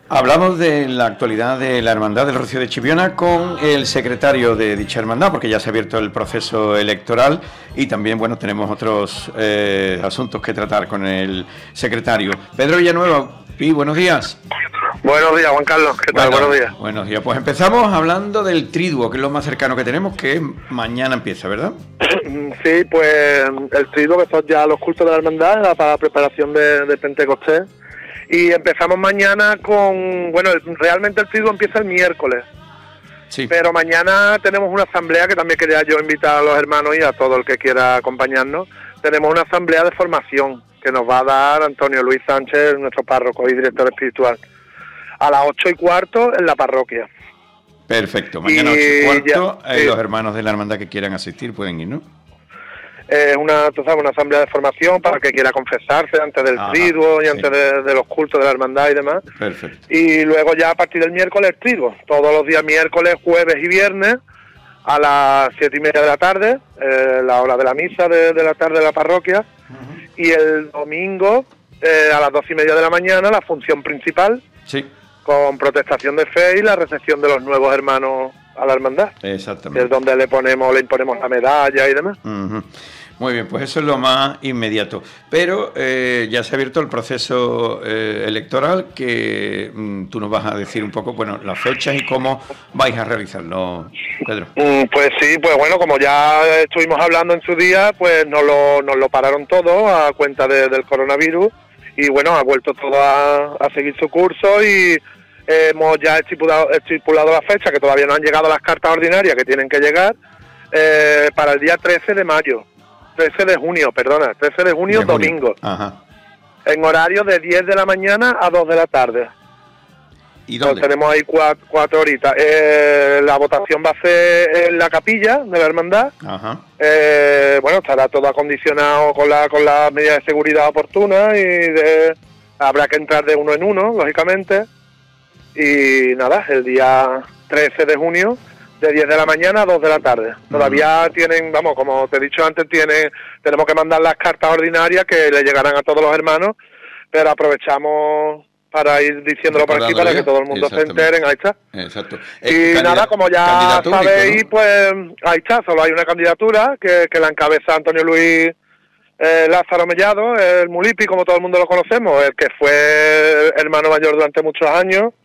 Hablamos de la actualidad de la Hermandad del Rocío de Chipiona con el secretario de dicha hermandad, porque ya se ha abierto el proceso electoral y también, bueno, tenemos otros asuntos que tratar con el secretario. Pedro Villanueva, buenos días. Buenos días, Juan Carlos, ¿qué tal? Buenos días. Buenos días, pues empezamos hablando del Triduo, que es lo más cercano que tenemos, que mañana empieza, ¿verdad? Sí, pues el Triduo, que son ya los cultos de la hermandad, para la preparación de Pentecostés. Y empezamos mañana con, bueno, realmente el Triduo empieza el miércoles. Sí. Pero mañana tenemos una asamblea que también quería yo invitar a los hermanos y a todo el que quiera acompañarnos. Tenemos una asamblea de formación que nos va a dar Antonio Luis Sánchez, nuestro párroco y director espiritual, a las 8:15 en la parroquia. Perfecto, mañana 8:15, los hermanos de la hermandad que quieran asistir pueden ir, ¿no? Una asamblea de formación para el que quiera confesarse antes del Triduo y antes de los cultos de la hermandad y demás. Perfecto. Y luego ya a partir del miércoles el Triduo, todos los días miércoles, jueves y viernes a las 7:30 de la tarde, la hora de la misa de la tarde de la parroquia. Y el domingo a las 2:30 de la mañana la función principal. Sí. Con protestación de fe y la recepción de los nuevos hermanos a la hermandad. Exactamente. Que es donde le imponemos la medalla y demás. Muy bien, pues eso es lo más inmediato. Pero ya se ha abierto el proceso electoral, que tú nos vas a decir un poco, bueno, las fechas y cómo vais a realizarlo, Pedro. Pues sí, pues bueno, como ya estuvimos hablando en su día, pues nos lo pararon todo a cuenta del coronavirus. Y bueno, ha vuelto todo a seguir su curso y hemos ya estipulado la fecha, que todavía no han llegado las cartas ordinarias que tienen que llegar, para el día 13 de junio, domingo. Ajá. En horario de 10 de la mañana a 2 de la tarde. ¿Y dónde? Entonces tenemos ahí cuatro horitas. La votación va a ser en la capilla de la hermandad. Ajá. Bueno, estará todo acondicionado con las medidas de seguridad oportunas y habrá que entrar de uno en uno, lógicamente. Y nada, el día 13 de junio, de 10 de la mañana a 2 de la tarde. Todavía tienen, vamos, como te he dicho antes, tenemos que mandar las cartas ordinarias que le llegarán a todos los hermanos, pero aprovechamos para ir diciéndolo por aquí para que todo el mundo se enteren, ahí está. Exacto. Y nada, como ya sabéis, ¿no? Pues ahí está, solo hay una candidatura que la encabeza Antonio Luis Lázaro Mellado, el Mulipi, como todo el mundo lo conocemos, el que fue hermano mayor durante muchos años.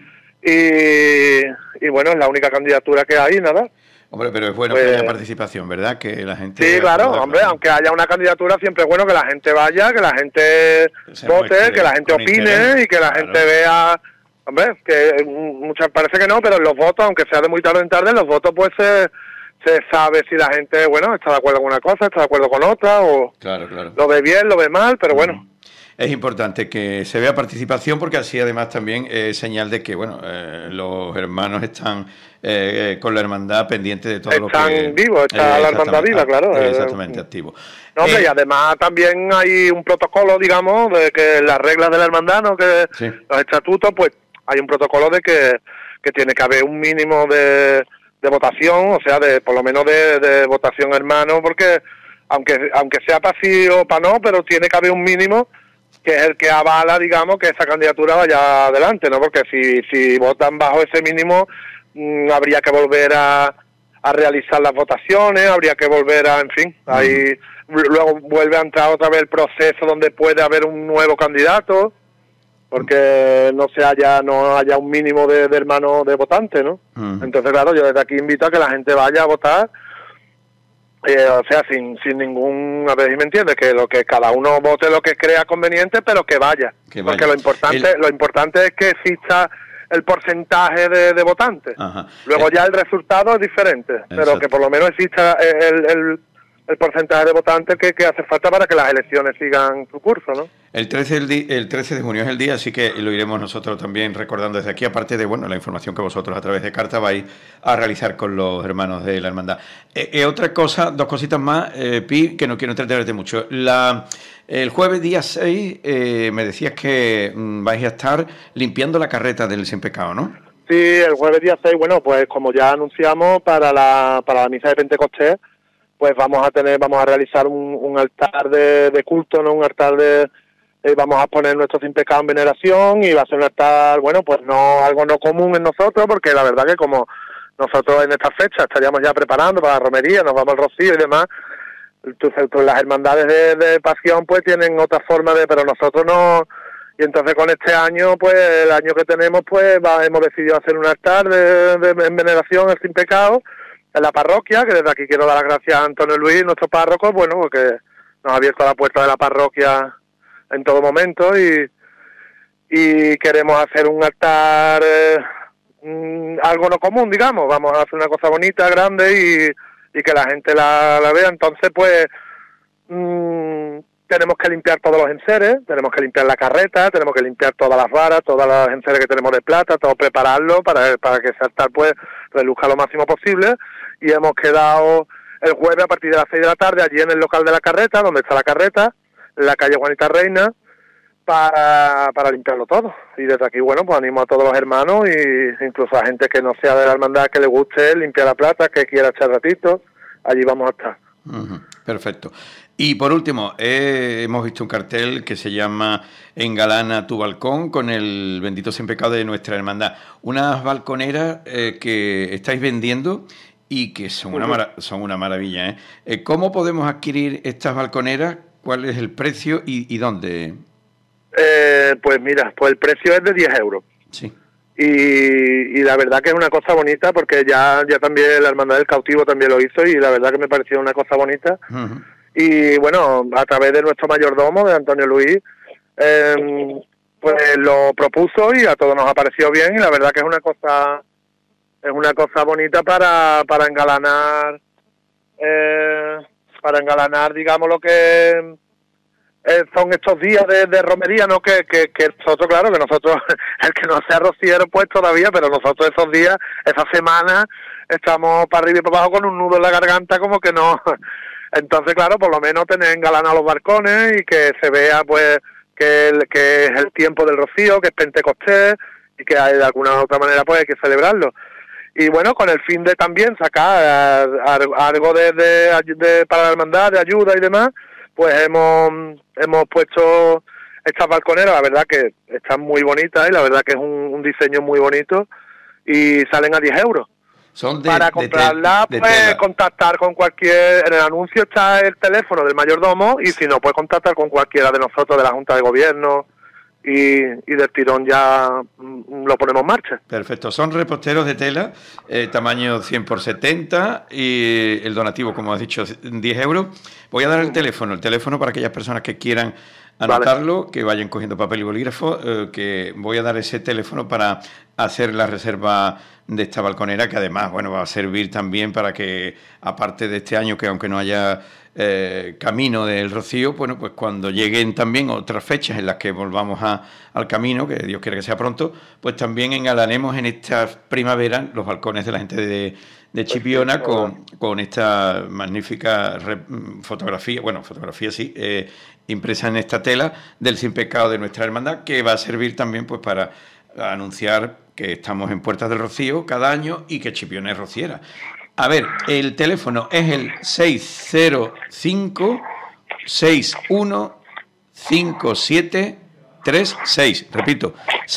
Y bueno, es la única candidatura que hay, nada. Hombre, pero es bueno que haya participación, ¿verdad? Que la gente... Sí, claro, hombre, aunque haya una candidatura, siempre es bueno que la gente vaya, que la gente vote, que la gente opine y que la gente vea... Hombre, que muchas parece que no, pero en los votos, aunque sea de muy tarde en tarde, en los votos pues se sabe si la gente, bueno, está de acuerdo con una cosa, está de acuerdo con otra, o lo ve bien, lo ve mal, pero bueno. Es importante que se vea participación, porque así además también es señal de que, bueno, los hermanos están con la hermandad pendiente de todo lo que... Están vivos, está la hermandad viva, claro. Exactamente, activo. No, hombre, y además también hay un protocolo, digamos, de que las reglas de la hermandad, ¿no? Que los estatutos, pues hay un protocolo de que tiene que haber un mínimo de votación, o sea, por lo menos de votación hermano, porque aunque sea para sí o para no, pero tiene que haber un mínimo que es el que avala, digamos, que esa candidatura vaya adelante, ¿no? Porque si votan bajo ese mínimo, habría que volver a realizar las votaciones, habría que volver en fin, ahí luego vuelve a entrar otra vez el proceso donde puede haber un nuevo candidato, porque no haya un mínimo de hermanos de votantes, ¿no? Entonces, claro, yo desde aquí invito a que la gente vaya a votar, o sea, sin ningún, a ver si me entiendes, que cada uno vote lo que crea conveniente, pero que vaya. Porque lo importante es que exista el porcentaje de votantes. Luego ya el resultado es diferente, pero que por lo menos exista el porcentaje de votantes que hace falta para que las elecciones sigan su curso, ¿no? El 13 de junio es el día, así que lo iremos nosotros también recordando desde aquí, aparte de la información que vosotros a través de carta vais a realizar con los hermanos de la hermandad. Otra cosa, dos cositas más, Pi, que no quiero entretenerte mucho. El jueves día 6 me decías que vais a estar limpiando la carreta del Sin Pecado, ¿no? Sí, el jueves día 6, bueno, pues como ya anunciamos para la misa de Pentecostés, pues vamos a realizar un altar de culto, ¿no? Un altar vamos a poner nuestro Sin Pecado en veneración y va a ser un altar, bueno, pues no algo no común en nosotros, porque la verdad que como nosotros en esta fecha estaríamos ya preparando para la romería, nos vamos al rocío y demás, entonces las hermandades de pasión pues tienen otra forma pero nosotros no, y entonces con este año, pues el año que tenemos, pues hemos decidido hacer un altar en veneración al Sin Pecado en la parroquia, que desde aquí quiero dar las gracias a Antonio Luis, nuestro párroco, bueno, porque nos ha abierto la puerta de la parroquia en todo momento y queremos hacer un altar algo no común, digamos, vamos a hacer una cosa bonita, grande y que la gente la vea. Entonces pues tenemos que limpiar todos los enseres, tenemos que limpiar la carreta, tenemos que limpiar todas las varas, todas las enseres que tenemos de plata, todo prepararlo para que ese altar pues reluzca lo máximo posible, y hemos quedado el jueves a partir de las 6 de la tarde allí en el local de la carreta, donde está la carreta, en la calle Juanita Reina, para limpiarlo todo. Y desde aquí, bueno, pues animo a todos los hermanos y incluso a gente que no sea de la hermandad, que le guste limpiar la plata, que quiera echar ratito, allí vamos a estar. Perfecto. Y por último, hemos visto un cartel que se llama Engalana tu balcón con el bendito Sin Pecado de nuestra hermandad. Unas balconeras que estáis vendiendo y que son una maravilla, ¿eh? ¿Cómo podemos adquirir estas balconeras? ¿Cuál es el precio y dónde? Pues mira, pues el precio es de 10 euros. Sí. Y la verdad que es una cosa bonita, porque ya también la Hermandad del Cautivo también lo hizo y la verdad que me pareció una cosa bonita. Y bueno, a través de nuestro mayordomo, de Antonio Luis, pues lo propuso y a todos nos ha parecido bien, y la verdad que es una cosa bonita para engalanar, digamos, lo que son estos días de romería, ¿no? Que nosotros, claro, que nosotros, el que no sea rociero pues todavía, pero nosotros esos días, esa semana, estamos para arriba y para abajo con un nudo en la garganta, como que no. Entonces, claro, por lo menos tener engalanados los balcones y que se vea, pues, que es el tiempo del rocío, que es Pentecostés, y que de alguna u otra manera, pues, hay que celebrarlo. Y bueno, con el fin de también sacar algo para la hermandad, de ayuda y demás, pues hemos puesto estas balconeras, la verdad que están muy bonitas y la verdad que es un diseño muy bonito, y salen a 10 euros. Para comprarla, pues contactar con cualquier... En el anuncio está el teléfono del mayordomo, y si no, puedes contactar con cualquiera de nosotros de la Junta de Gobierno, y del tirón ya lo ponemos en marcha. Perfecto. Son reposteros de tela, tamaño 100 por 70, y el donativo, como has dicho, 10 euros. Voy a dar el teléfono para aquellas personas que quieran anotarlo, vale, que vayan cogiendo papel y bolígrafo, que voy a dar ese teléfono para hacer la reserva de esta balconera, que además, bueno, va a servir también para que, aparte de este año, que aunque no haya camino del Rocío, bueno, pues cuando lleguen también otras fechas en las que volvamos al camino, que Dios quiera que sea pronto, pues también engalanemos en esta primavera los balcones de la gente de Chipiona con esta magnífica fotografía, sí, impresa en esta tela del Sin Pecado de nuestra hermandad, que va a servir también pues para anunciar que estamos en Puertas del Rocío cada año y que Chipiona es rociera. A ver, el teléfono es el 605-615736. Repito,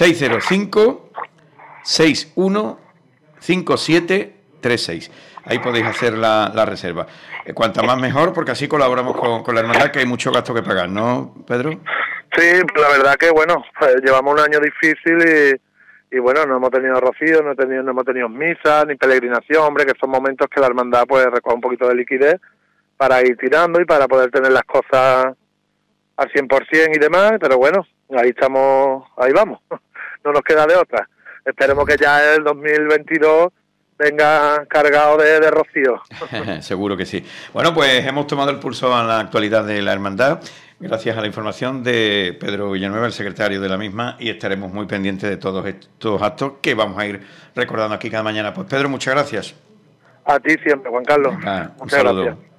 605-615736. Ahí podéis hacer la reserva. Cuanta más mejor, porque así colaboramos con la hermandad, que hay mucho gasto que pagar, ¿no, Pedro? Sí, la verdad que, bueno, pues llevamos un año difícil y bueno, no hemos tenido rocío, no hemos tenido misa, ni peregrinación, hombre, que son momentos que la hermandad pues recoge un poquito de liquidez para ir tirando y para poder tener las cosas al 100% y demás, pero bueno, ahí vamos, no nos queda de otra. Esperemos que ya el 2022 venga cargado de rocío. Seguro que sí. Bueno, pues hemos tomado el pulso a la actualidad de la hermandad, gracias a la información de Pedro Villanueva, el secretario de la misma, y estaremos muy pendientes de todos estos actos que vamos a ir recordando aquí cada mañana. Pues Pedro, muchas gracias. A ti siempre, Juan Carlos. Un saludo. Gracias.